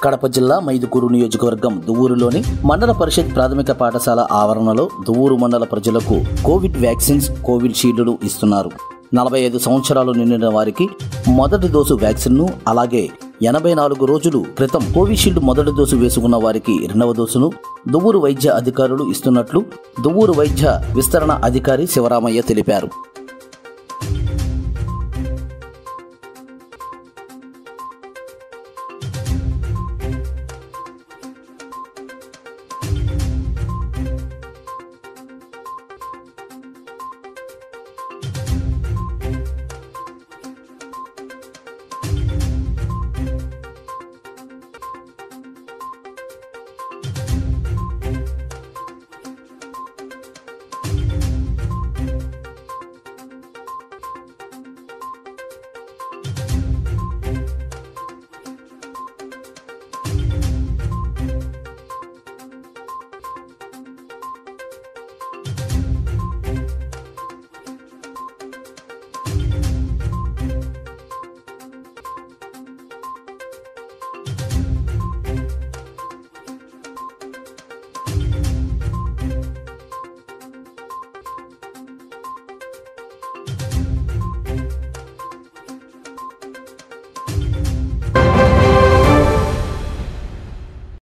కడప జిల్లా మైదుకూరు నియోజకవర్గం దువ్వూరులోని మండల పరిషత్ ప్రాథమిక పాఠశాల ఆవరణలో దువ్వూరు మండల ప్రజలకు కోవిడ్ వ్యాక్సిన్స్ కోవిషీల్డ్ను ఇస్తున్నారు. 45 సంవత్సరాలు నిండిన వారికి మొదటి డోసు వ్యాక్సిన్ను, అలాగే 84 రోజులు క్రితం కోవిషీల్డ్ మొదటి డోసు వేసుకున్న వారికి రెండవ డోసును దువ్వూరు వైద్య అధికారులు ఇస్తున్నట్లు దువ్వూరు వైద్య విస్తరణ అధికారి శివరామయ్య తెలిపారు.